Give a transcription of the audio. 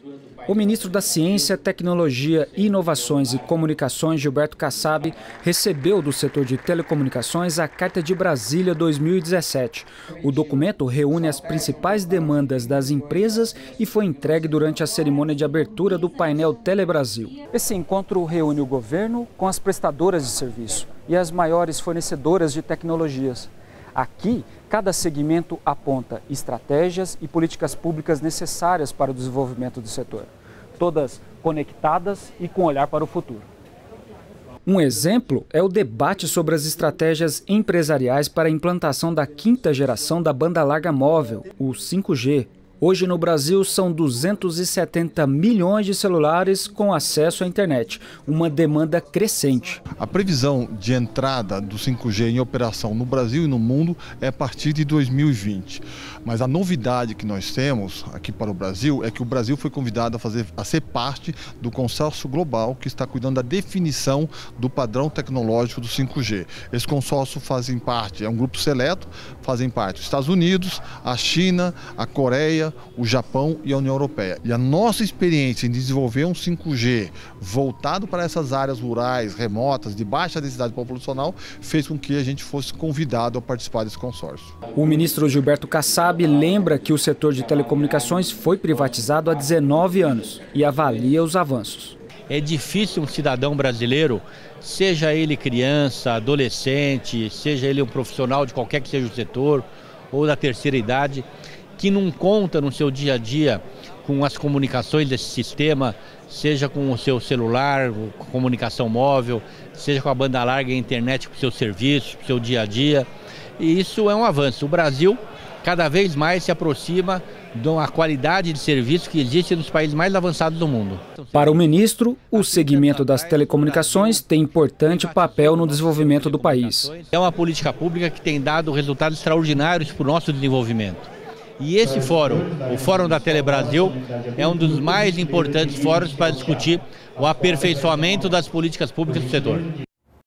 O ministro da Ciência, Tecnologia, Inovações e Comunicações, Gilberto Kassab, recebeu do setor de telecomunicações a Carta de Brasília 2017. O documento reúne as principais demandas das empresas e foi entregue durante a cerimônia de abertura do painel Telebrasil. Esse encontro reúne o governo com as prestadoras de serviço e as maiores fornecedoras de tecnologias. Aqui, cada segmento aponta estratégias e políticas públicas necessárias para o desenvolvimento do setor, todas conectadas e com olhar para o futuro. Um exemplo é o debate sobre as estratégias empresariais para a implantação da quinta geração da banda larga móvel, o 5G. Hoje no Brasil são 270 milhões de celulares com acesso à internet, uma demanda crescente. A previsão de entrada do 5G em operação no Brasil e no mundo é a partir de 2020. Mas a novidade que nós temos aqui para o Brasil é que o Brasil foi convidado a ser parte do consórcio global que está cuidando da definição do padrão tecnológico do 5G. Esse consórcio fazem parte, é um grupo seleto, fazem parte os Estados Unidos, a China, a Coreia, o Japão e a União Europeia. E a nossa experiência em desenvolver um 5G voltado para essas áreas rurais, remotas, de baixa densidade populacional, fez com que a gente fosse convidado a participar desse consórcio. O ministro Gilberto Kassab lembra que o setor de telecomunicações foi privatizado há 19 anos e avalia os avanços. É difícil um cidadão brasileiro, seja ele criança, adolescente, seja ele um profissional de qualquer que seja o setor ou da terceira idade, que não conta no seu dia a dia com as comunicações desse sistema, seja com o seu celular, com comunicação móvel, seja com a banda larga e a internet para o seu serviço, para o seu dia a dia. E isso é um avanço. O Brasil cada vez mais se aproxima da qualidade de serviço que existe nos países mais avançados do mundo. Para o ministro, o segmento das telecomunicações tem importante papel no desenvolvimento do país. É uma política pública que tem dado resultados extraordinários para o nosso desenvolvimento. E esse fórum, o Fórum da Telebrasil, é um dos mais importantes fóruns para discutir o aperfeiçoamento das políticas públicas do setor.